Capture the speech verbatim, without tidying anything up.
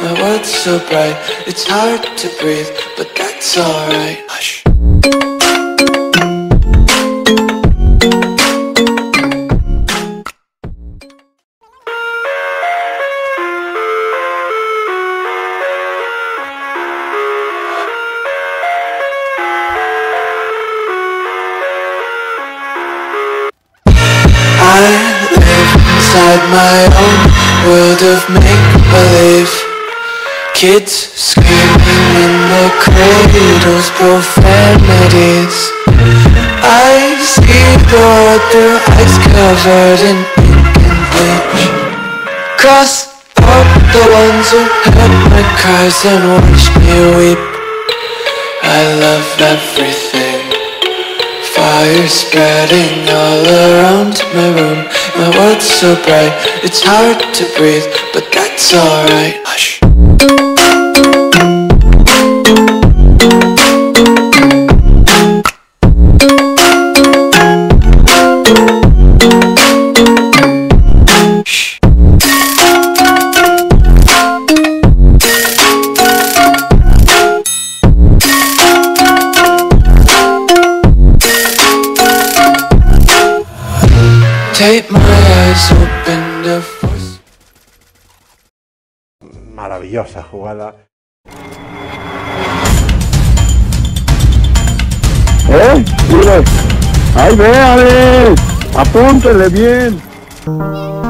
My world's so bright, it's hard to breathe, but that's alright. Hush. I live inside my own world of make-believe. Kids screaming in the cradles, profanities. I see the world through eyes covered in ink and bleach. Cross out the ones who heard my cries and watched me weep. I love everything. Fire spreading all around my room. My world's so bright, it's hard to breathe, but that's alright. Hush. Take my eyes open to force. Maravillosa jugada. ¿Eh? Mire. ¡Ahí véale! ¡Apúntele bien!